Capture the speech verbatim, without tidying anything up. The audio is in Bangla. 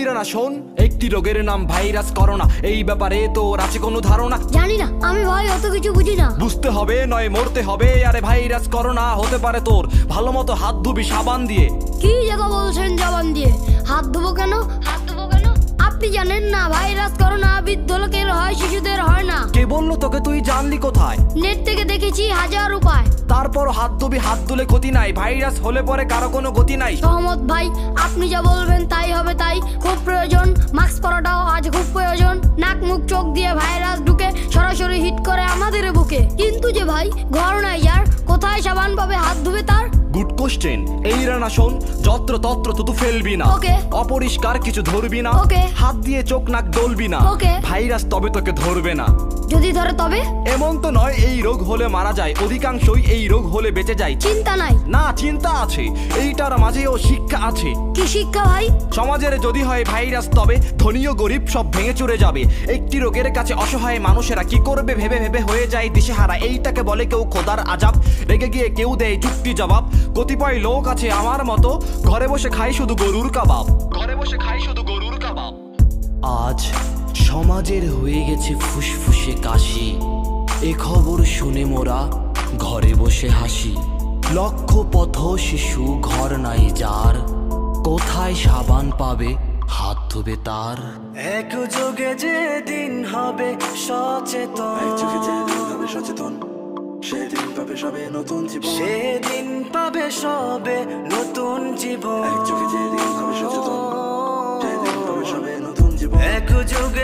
রানা শোন, একটি রোগের নাম ভাইরাস করোনা। এই ব্যাপারে তোর আছে কোনো ধারণা? জানি না আমি ভাই, অত কিছু বুঝি না। বুঝতে হবে নয় মরতে হবে। আরে ভাইরাস করোনা হতে পারে তোর, ভালো মতো হাত ধুবি সাবান দিয়ে। কি জায়গা বলছেন জবান দিয়ে? হাত ধোবো কেন? হাত ধোবো কেন? আপনি জানেন না ভাইরাস করোনা বৃদ্ধ লোকের হয়, শিশুদের হয় না। কে বললো তোকে? তুই জানলি কোথায়? নেট থেকে দেখেছি হাজার উপায়। তারপর হাত ধুবি, হাত ধুলে ক্ষতি নাই। ভাইরাস হলে পরে কারো কোনো গতি নাই। সহমত ভাই, আপনি যা বলবেন তাই হবে। তাই খুব প্রয়োজন মাস্ক পরাটাও আজ খুব প্রয়োজন। নাক মুখ চোখ দিয়ে ভাইরাস ঢুকে সরাসরি হিট করে আমাদের বুকে। কিন্তু যে ভাই ঘর নাই যার, কোথায় সাবান পাবে হাত ধুবে তার? Good question. এই রানা শোন, যত্র তত্র তো ফেলবি না। ওকে। অপরিষ্কার কিছু ধরবি না। ওকে। হাত দিয়ে চোখ নাক ডলবি না। ওকে। ভাইরাস তবে তোকে ধরবে না। যদি ধরে তবে? এমন তো নয় এই রোগ হলে মারা যায়, অধিকাংশই এই রোগ হলে বেঁচে যায়। চিন্তা নাই। না, চিন্তা আছে। এইটার মাঝেও শিক্ষা আছে। কি শিক্ষা ভাই? সমাজের যদি হয় ভাইরাস তবে ধনী ও গরিব সব ভেঙে চুরে যাবে। একটি রোগের কাছে অসহায় মানুষেরা কি করবে ভেবে ভেবে হয়ে যায় দিশেহারা। এইটাকে বলে কেউ খোদার আজাব। রেগে গিয়ে কেউ দেয় যুক্তি জবাব। কতিপয় লোক আছে আমার মতো, ঘরে বসে খায় শুধু গরুর কাবাব। ঘরে বসে খায় শুধু গরুর কাবাব। আজ সমাজের হয়ে গেছে ফুসফুসে কাশি। এ খবর শুনে মোরা ঘরে বসে হাসি। লক্ষ পথ শিশু ঘর নাই যার, কোথায় সাবান পাবে হাত ধুবে তার। এক যুগে যে দিন হবে সচেতন, এক যুগে যে দিন হবে সচেতন, সেদিন পাবে সবে নতুন জীবন। সেদিন পাবে সবে নতুন জীবন। এক যুগে যে দিন হবে সচেতন, সেদিন পাবে সবে নতুন জীবন। এক যুগে